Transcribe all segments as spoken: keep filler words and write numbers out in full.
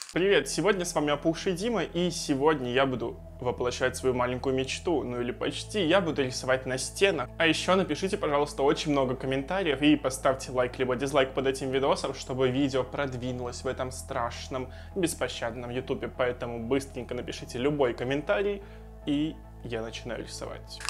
Привет, сегодня с вами Опухший Дима, и сегодня я буду воплощать свою маленькую мечту, ну или почти, я буду рисовать на стенах. А еще напишите, пожалуйста, очень много комментариев и поставьте лайк либо дизлайк под этим видосом, чтобы видео продвинулось в этом страшном, беспощадном ютубе. Поэтому быстренько напишите любой комментарий, и я начинаю рисовать.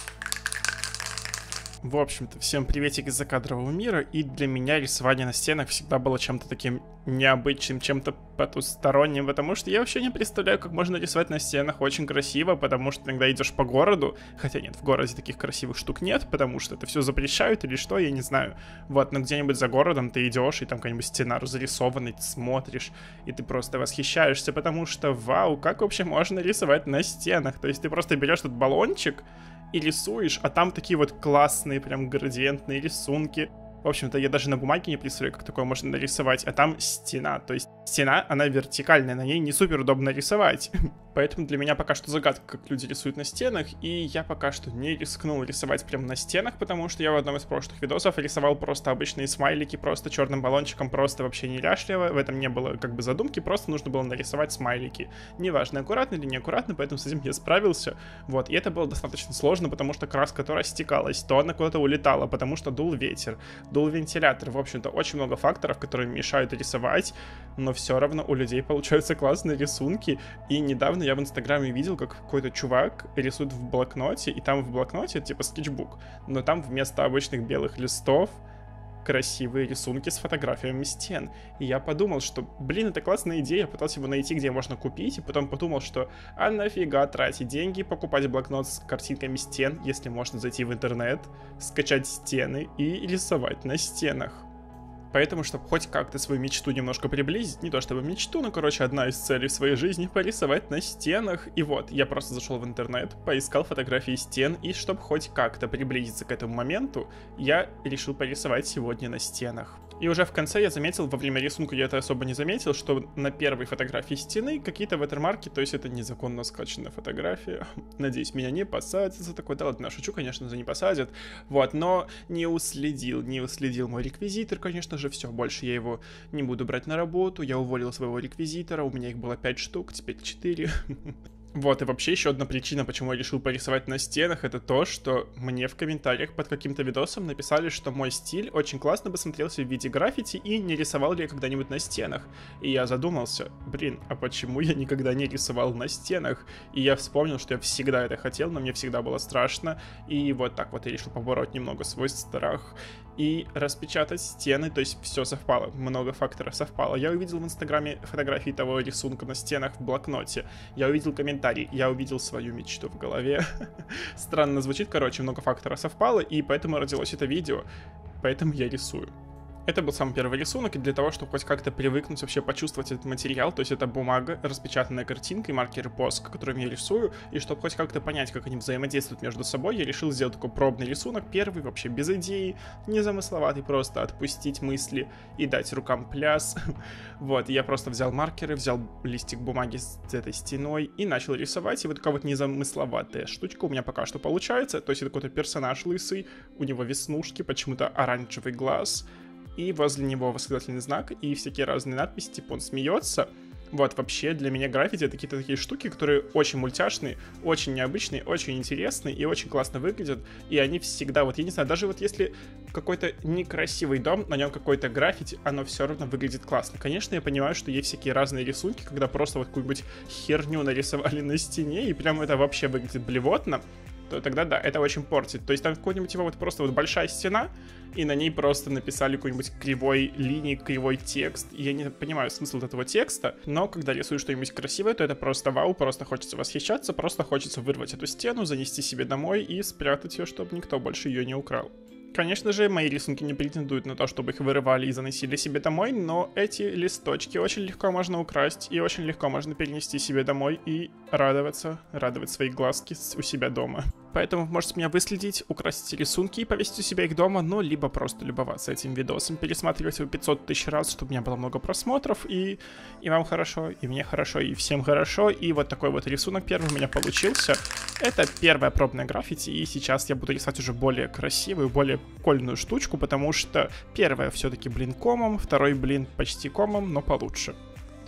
В общем-то, всем приветик из закадрового мира, и для меня рисование на стенах всегда было чем-то таким необычным, чем-то потусторонним, потому что я вообще не представляю, как можно рисовать на стенах очень красиво, потому что иногда идешь по городу, хотя нет, в городе таких красивых штук нет, потому что это все запрещают или что, я не знаю. Вот, но где-нибудь за городом ты идешь, и там какая-нибудь стена разрисована, и ты смотришь, и ты просто восхищаешься, потому что, вау, как вообще можно рисовать на стенах? То есть ты просто берешь тут баллончик и рисуешь, а там такие вот классные прям градиентные рисунки. В общем-то, я даже на бумаге не представляю, как такое можно нарисовать, а там стена, то есть стена, она вертикальная, на ней не супер удобно рисовать. Поэтому для меня пока что загадка, как люди рисуют на стенах, и я пока что не рискнул рисовать прямо на стенах, потому что я в одном из прошлых видосов рисовал просто обычные смайлики, просто черным баллончиком, просто вообще неряшливо, в этом не было как бы задумки, просто нужно было нарисовать смайлики. Неважно, аккуратно или неаккуратно, поэтому с этим я справился. Вот, и это было достаточно сложно, потому что краска то растекалась, то она куда-то улетала, потому что дул ветер, дул вентилятор. В общем-то, очень много факторов, которые мешают рисовать, но все равно у людей получаются классные рисунки. И недавно я в инстаграме видел, как какой-то чувак рисует в блокноте, и там в блокноте типа скетчбук, но там вместо обычных белых листов красивые рисунки с фотографиями стен. И я подумал, что, блин, это классная идея, я пытался его найти, где можно купить, и потом подумал, что а нафига тратить деньги, покупать блокнот с картинками стен, если можно зайти в интернет, скачать стены и рисовать на стенах. Поэтому, чтобы хоть как-то свою мечту немножко приблизить, не то чтобы мечту, но, короче, одна из целей в своей жизни — порисовать на стенах. И вот, я просто зашел в интернет, поискал фотографии стен, и чтобы хоть как-то приблизиться к этому моменту, я решил порисовать сегодня на стенах. И уже в конце я заметил, во время рисунка я это особо не заметил, что на первой фотографии стены какие-то ватермарки, то есть это незаконно скачанная фотография. Надеюсь, меня не посадят за такое. Да ладно, шучу, конечно, за не посадят. Вот, но не уследил, не уследил мой реквизитор, конечно же, все, больше я его не буду брать на работу. Я уволил своего реквизитора, у меня их было пять штук, теперь четыре. Вот, и вообще еще одна причина, почему я решил порисовать на стенах, это то, что мне в комментариях под каким-то видосом написали, что мой стиль очень классно бы смотрелся в виде граффити, и не рисовал ли я когда-нибудь на стенах. И я задумался, блин, а почему я никогда не рисовал на стенах? И я вспомнил, что я всегда это хотел, но мне всегда было страшно, и вот так вот я решил побороть немного свой страх и распечатать стены, то есть все совпало, много факторов совпало. Я увидел в инстаграме фотографии того рисунка на стенах в блокноте, я увидел комментарий, я увидел свою мечту в голове. Странно звучит, короче, много факторов совпало, и поэтому родилось это видео, поэтому я рисую. Это был самый первый рисунок, и для того, чтобы хоть как-то привыкнуть, вообще почувствовать этот материал, то есть это бумага, распечатанная картинкой, маркеры поск, которыми я рисую, и чтобы хоть как-то понять, как они взаимодействуют между собой, я решил сделать такой пробный рисунок, первый, вообще без идеи, незамысловатый, просто отпустить мысли и дать рукам пляс. Вот, я просто взял маркеры, взял листик бумаги с этой стеной и начал рисовать, и вот такая вот незамысловатая штучка у меня пока что получается, то есть это какой-то персонаж лысый, у него веснушки, почему-то оранжевый глаз, и возле него восклицательный знак и всякие разные надписи, типа он смеется. Вот, вообще, для меня граффити — это какие-то такие штуки, которые очень мультяшные, очень необычные, очень интересные и очень классно выглядят. И они всегда, вот, я не знаю, даже вот если какой-то некрасивый дом, на нем какой-то граффити, оно все равно выглядит классно. Конечно, я понимаю, что есть всякие разные рисунки, когда просто вот какую-нибудь херню нарисовали на стене, и прям это вообще выглядит блевотно, то тогда да, это очень портит. То есть там какой-нибудь типа вот просто вот большая стена, и на ней просто написали какой-нибудь кривой линии, кривой текст. И я не понимаю смысл вот этого текста, но когда рисую что-нибудь красивое, то это просто вау, просто хочется восхищаться, просто хочется вырвать эту стену, занести себе домой и спрятать ее, чтобы никто больше ее не украл. Конечно же, мои рисунки не претендуют на то, чтобы их вырывали и заносили себе домой, но эти листочки очень легко можно украсть и очень легко можно перенести себе домой и радоваться, радовать свои глазки у себя дома. Поэтому вы можете меня выследить, украсть рисунки и повесить у себя их дома, ну, либо просто любоваться этим видосом, пересматривать его пятьсот тысяч раз, чтобы у меня было много просмотров, и, и вам хорошо, и мне хорошо, и всем хорошо. И вот такой вот рисунок первый у меня получился. Это первая пробная граффити, и сейчас я буду рисовать уже более красивую, более прикольную штучку, потому что первая все-таки блин комом, второй блин почти комом, но получше.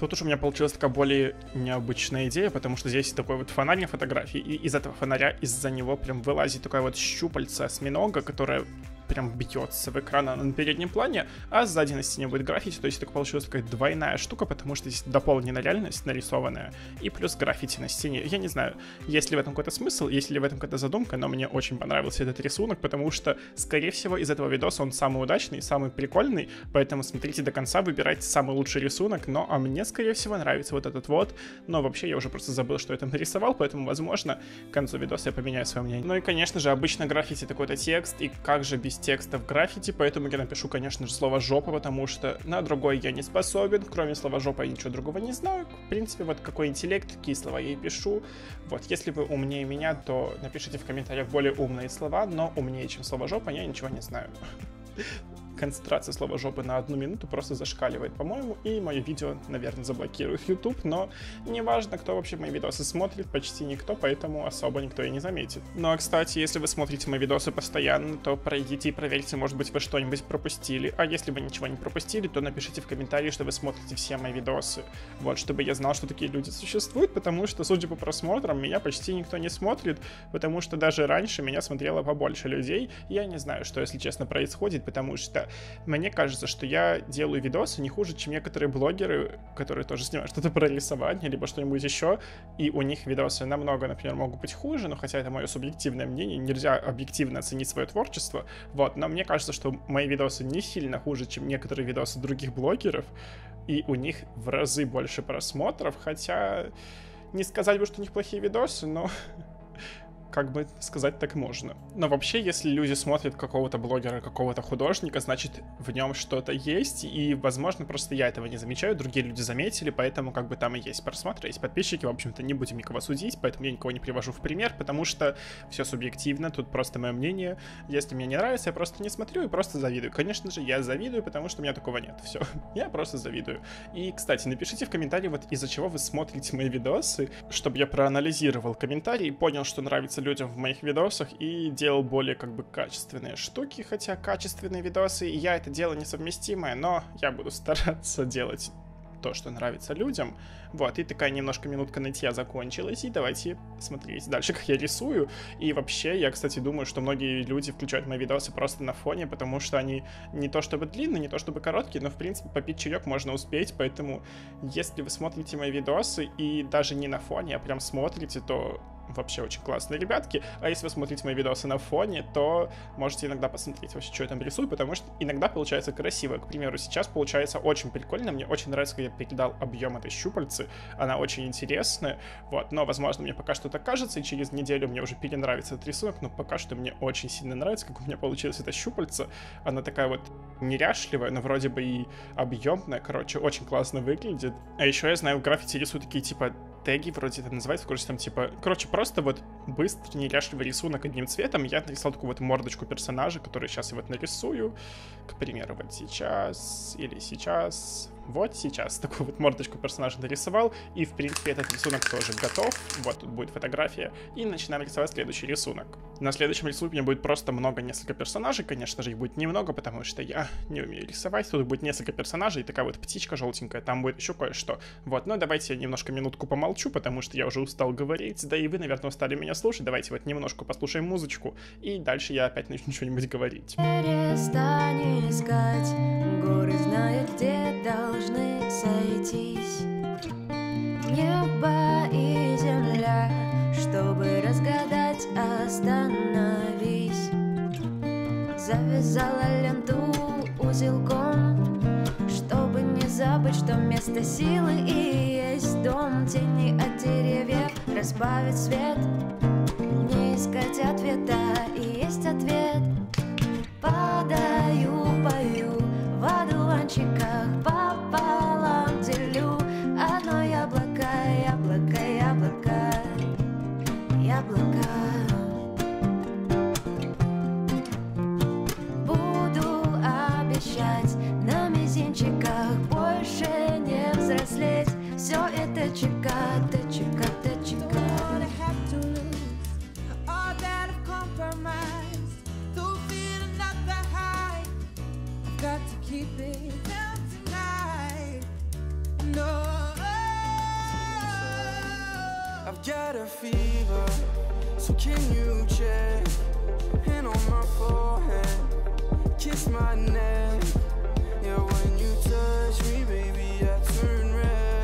Тут уж у меня получилась такая более необычная идея, потому что здесь такой вот фонарь на фотографии, и из этого фонаря, из-за него прям вылазит такая вот щупальца осьминога, которая прям бьется в экран на переднем плане, а сзади на стене будет граффити, то есть так получилась такая двойная штука, потому что здесь дополнена реальность нарисованная, и плюс граффити на стене. Я не знаю, есть ли в этом какой-то смысл, есть ли в этом какая-то задумка, но мне очень понравился этот рисунок, потому что, скорее всего, из этого видоса он самый удачный, самый прикольный, поэтому смотрите до конца, выбирайте самый лучший рисунок, но а мне, скорее всего, нравится вот этот вот, но вообще я уже просто забыл, что я там нарисовал, поэтому, возможно, к концу видоса я поменяю свое мнение. Ну и, конечно же, обычно граффити такой-то текст, и как же без текста в граффити, поэтому я напишу, конечно же, слово жопа, потому что на другой я не способен, кроме слова жопа я ничего другого не знаю. В принципе, вот какой интеллект, такие слова я и пишу. Вот, если вы умнее меня, то напишите в комментариях более умные слова, но умнее, чем слово жопа, я ничего не знаю. Концентрация слова жопы на одну минуту просто зашкаливает, по-моему, и мое видео, наверное, заблокирует YouTube, но неважно, кто вообще мои видосы смотрит, почти никто, поэтому особо никто и не заметит. Ну а, кстати, если вы смотрите мои видосы постоянно, то пройдите и проверьте, может быть, вы что-нибудь пропустили, а если вы ничего не пропустили, то напишите в комментарии, что вы смотрите все мои видосы, вот, чтобы я знал, что такие люди существуют, потому что, судя по просмотрам, меня почти никто не смотрит, потому что даже раньше меня смотрело побольше людей, я не знаю, что, если честно, происходит, потому что мне кажется, что я делаю видосы не хуже, чем некоторые блогеры, которые тоже снимают что-то про рисование, либо что-нибудь еще, и у них видосы намного, например, могут быть хуже, но хотя это мое субъективное мнение, нельзя объективно оценить свое творчество, вот, но мне кажется, что мои видосы не сильно хуже, чем некоторые видосы других блогеров, и у них в разы больше просмотров, хотя не сказать бы, что у них плохие видосы, но... как бы сказать, так можно. Но вообще, если люди смотрят какого-то блогера, какого-то художника, значит, в нем что-то есть, и, возможно, просто я этого не замечаю, другие люди заметили, поэтому как бы там и есть просмотры, есть подписчики, в общем-то, не будем никого судить, поэтому я никого не привожу в пример, потому что все субъективно, тут просто мое мнение. Если мне не нравится, я просто не смотрю и просто завидую. Конечно же, я завидую, потому что у меня такого нет, все. Я просто завидую. И, кстати, напишите в комментарии, вот из-за чего вы смотрите мои видосы, чтобы я проанализировал комментарии и понял, что нравится людям в моих видосах и делал более как бы качественные штуки, хотя качественные видосы и я это дело несовместимое, но я буду стараться делать то, что нравится людям. Вот, и такая немножко минутка нытья закончилась, и давайте смотреть дальше, как я рисую. И вообще, я, кстати, думаю, что многие люди включают мои видосы просто на фоне, потому что они не то чтобы длинные, не то чтобы короткие, но, в принципе, попить чаек можно успеть, поэтому, если вы смотрите мои видосы и даже не на фоне, а прям смотрите, то вообще очень классные ребятки. А если вы смотрите мои видосы на фоне, то можете иногда посмотреть вообще, что я там рисую, потому что иногда получается красиво. К примеру, сейчас получается очень прикольно. Мне очень нравится, как я передал объем этой щупальцы. Она очень интересная. Вот, но, возможно, мне пока что так кажется, и через неделю мне уже перенравится этот рисунок, но пока что мне очень сильно нравится, как у меня получилась эта щупальца. Она такая вот неряшливая, но вроде бы и объемная. Короче, очень классно выглядит. А еще я знаю, в граффити рисуют такие, типа, теги, вроде это называется, короче, там, типа, короче, просто вот быстрый, неряшливый рисунок одним цветом. Я нарисовал такую вот мордочку персонажа, который сейчас я вот нарисую, к примеру, вот сейчас, или сейчас, вот сейчас такую вот мордочку персонажа нарисовал, и, в принципе, этот рисунок тоже готов. Вот тут будет фотография, и начинаем рисовать следующий рисунок. На следующем рисунке у меня будет просто много, несколько персонажей, конечно же, их будет немного, потому что я не умею рисовать. Тут будет несколько персонажей, такая вот птичка желтенькая, там будет еще кое-что. Вот, но давайте я немножко минутку помолчу, потому что я уже устал говорить, да и вы, наверное, устали меня слушать. Давайте вот немножко послушаем музычку, и дальше я опять начну что-нибудь говорить. Перестань искать, горы знают, где должны сойтись. Небо и земля, чтобы разгадать, остановись. Завязала ленту узелком, чтобы не забыть, что место силы и есть дом. Тени от деревьев разбавить свет, не искать ответа, и есть ответ. Падаю, пою в одуванчиках, пополам делю одно яблоко, яблоко, яблоко, яблоко. Буду обещать на мизинчиках больше не взрослеть. Все это чека-то, чека-то, чека. I've got a fever, so can you check? Hand on my forehead, kiss my neck. Yeah, when you touch me, baby, I turn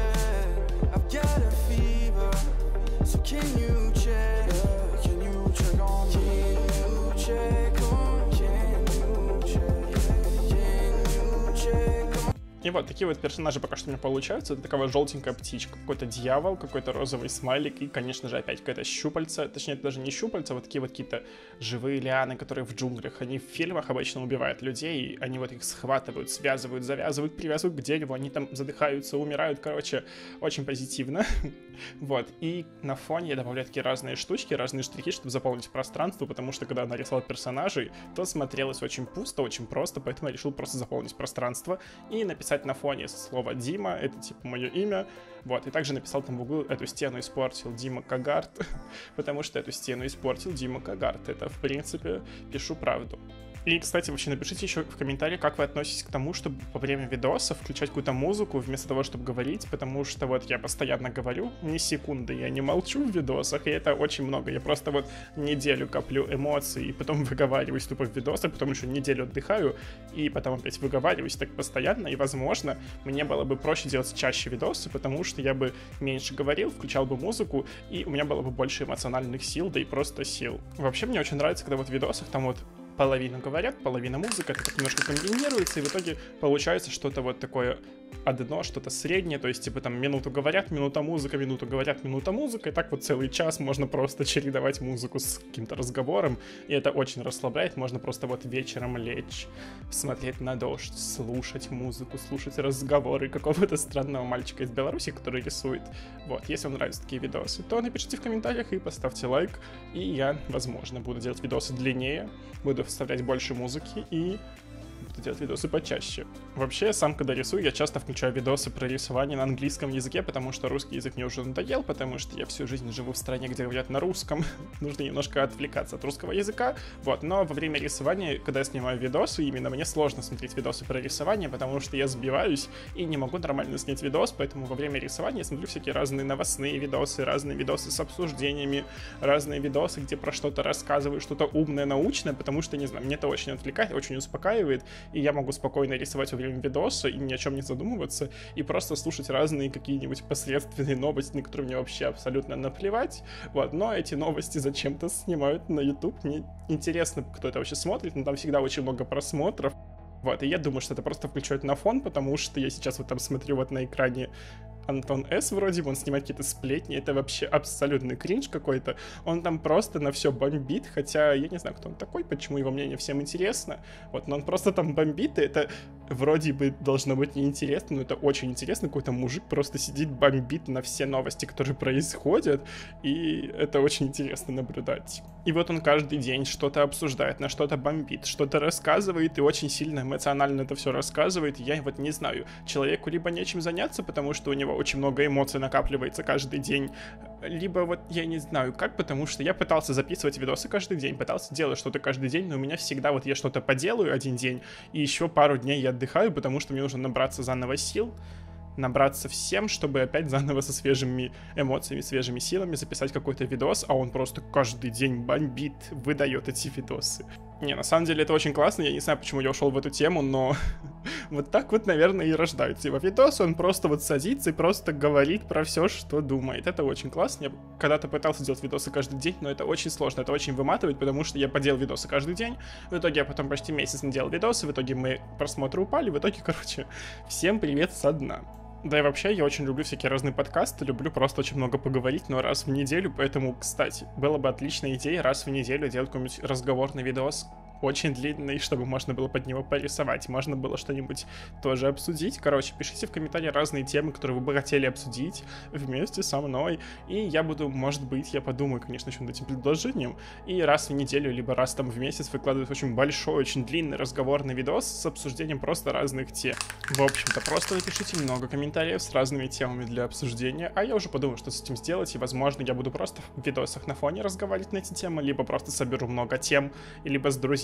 red. I've got a fever, so can you check? Yeah, can you check on me? Can you check on? Can you check? Can you check on? И вот такие вот персонажи пока что у меня получаются. Это такая вот желтенькая птичка, какой-то дьявол, какой-то розовый смайлик и, конечно же, опять какая-то щупальца. Точнее, это даже не щупальца, а вот такие вот какие-то живые лианы, которые в джунглях. Они в фильмах обычно убивают людей, и они вот их схватывают, связывают, завязывают, привязывают к дереву, они там задыхаются, умирают. Короче, очень позитивно. Вот. И на фоне я добавляю такие разные штучки, разные штрихи, чтобы заполнить пространство, потому что когда я нарисовал персонажей, то смотрелось очень пусто, очень просто, поэтому я решил просто заполнить пространство и написать на фоне слово Дима, это типа мое имя, вот, и также написал там в углу: эту стену испортил Дима Кагарт, потому что эту стену испортил Дима Кагарт, это в принципе пишу правду. И, кстати, вообще напишите еще в комментариях, как вы относитесь к тому, чтобы во время видоса включать какую-то музыку вместо того, чтобы говорить, потому что вот я постоянно говорю, ни секунды я не молчу в видосах, и это очень много. Я просто вот неделю коплю эмоций, и потом выговариваюсь тупо в видосы, потом еще неделю отдыхаю, и потом опять выговариваюсь так постоянно, и, возможно, мне было бы проще делать чаще видосы, потому что я бы меньше говорил, включал бы музыку, и у меня было бы больше эмоциональных сил, да и просто сил. Вообще, мне очень нравится, когда вот в видосах там вот половину говорят, половина музыка, это так немножко комбинируется, и в итоге получается что-то вот такое одно, что-то среднее, то есть типа там минуту говорят, минута музыка, минуту говорят, минута музыка, и так вот целый час можно просто чередовать музыку с каким-то разговором, и это очень расслабляет, можно просто вот вечером лечь, смотреть на дождь, слушать музыку, слушать разговоры какого-то странного мальчика из Беларуси, который рисует. Вот, если вам нравятся такие видосы, то напишите в комментариях и поставьте лайк, и я, возможно, буду делать видосы длиннее, буду вставлять больше музыки и буду делать видосы почаще. Вообще, сам когда рисую, я часто включаю видосы про рисование на английском языке, потому что русский язык мне уже надоел, потому что я всю жизнь живу в стране, где говорят на русском. Нужно немножко отвлекаться от русского языка. Вот, но во время рисования, когда я снимаю видосы, именно мне сложно смотреть видосы про рисование, потому что я сбиваюсь и не могу нормально снять видос, поэтому во время рисования я смотрю всякие разные новостные видосы, разные видосы с обсуждениями, разные видосы, где про что-то рассказываю, что-то умное, научное, потому что, не знаю, мне это очень отвлекает, очень успокаивает, и я могу спокойно рисовать во время видоса и ни о чем не задумываться, и просто слушать разные какие-нибудь посредственные новости, на которые мне вообще абсолютно наплевать, вот, но эти новости зачем-то снимают на YouTube, мне интересно, кто это вообще смотрит, но там всегда очень много просмотров, вот, и я думаю, что это просто включают на фон, потому что я сейчас вот там смотрю вот на экране Антон С. вроде бы, он снимает какие-то сплетни, это вообще абсолютный кринж какой-то, он там просто на все бомбит, хотя я не знаю, кто он такой, почему его мнение всем интересно, вот, но он просто там бомбит, и это вроде бы должно быть неинтересно, но это очень интересно, какой-то мужик просто сидит, бомбит на все новости, которые происходят, и это очень интересно наблюдать. И вот он каждый день что-то обсуждает, на что-то бомбит, что-то рассказывает, и очень сильно эмоционально это все рассказывает, и я вот не знаю, человеку либо нечем заняться, потому что у него очень много эмоций накапливается каждый день, либо вот я не знаю как, потому что я пытался записывать видосы каждый день, пытался делать что-то каждый день, но у меня всегда вот я что-то поделаю один день, и еще пару дней я отдыхаю, потому что мне нужно набраться заново сил, набраться всем, чтобы опять заново со свежими эмоциями, свежими силами записать какой-то видос, а он просто каждый день бомбит, выдает эти видосы. Не, на самом деле это очень классно, я не знаю, почему я ушел в эту тему, но вот так вот, наверное, и рождаются его видосы, он просто вот садится и просто говорит про все, что думает. Это очень классно, я когда-то пытался делать видосы каждый день, но это очень сложно, это очень выматывает, потому что я поделал видосы каждый день, в итоге я потом почти месяц не делал видосы, в итоге мы просмотры упали, в итоге, короче, всем привет со дна. Да и вообще, я очень люблю всякие разные подкасты, люблю просто очень много поговорить, но раз в неделю, поэтому, кстати, была бы отличная идея раз в неделю делать какой-нибудь разговорный видос, очень длинный, чтобы можно было под него порисовать, можно было что-нибудь тоже обсудить. Короче, пишите в комментариях разные темы, которые вы бы хотели обсудить вместе со мной, и я буду, может быть, я подумаю, конечно, еще над этим предложением, и раз в неделю, либо раз там в месяц выкладывать очень большой, очень длинный разговорный видос с обсуждением просто разных тем. В общем-то, просто напишите много комментариев с разными темами для обсуждения, а я уже подумаю, что с этим сделать, и, возможно, я буду просто в видосах на фоне разговаривать на эти темы, либо просто соберу много тем, либо с друзьями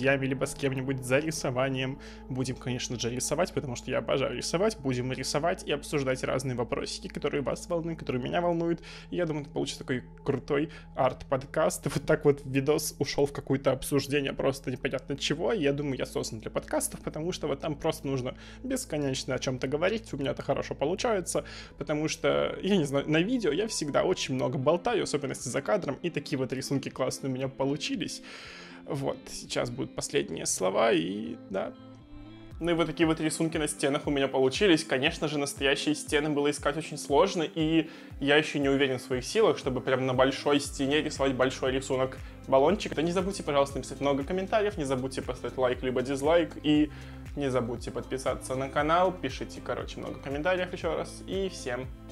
друзьями, либо с кем-нибудь за рисованием. Будем, конечно же, рисовать, потому что я обожаю рисовать. Будем рисовать и обсуждать разные вопросики, которые вас волнуют, которые меня волнуют. И я думаю, это получится такой крутой арт-подкаст. Вот так вот видос ушел в какое-то обсуждение просто непонятно чего. Я думаю, я создан для подкастов, потому что вот там просто нужно бесконечно о чем-то говорить. У меня это хорошо получается, потому что, я не знаю, на видео я всегда очень много болтаю, особенно если за кадром, и такие вот рисунки классные у меня получились. Вот, сейчас будут последние слова, и да. Ну и вот такие вот рисунки на стенах у меня получились. Конечно же, настоящие стены было искать очень сложно, и я еще не уверен в своих силах, чтобы прям на большой стене рисовать большой рисунок баллончик. Да не забудьте, пожалуйста, написать много комментариев, не забудьте поставить лайк либо дизлайк, и не забудьте подписаться на канал, пишите, короче, много комментариев еще раз, и всем пока!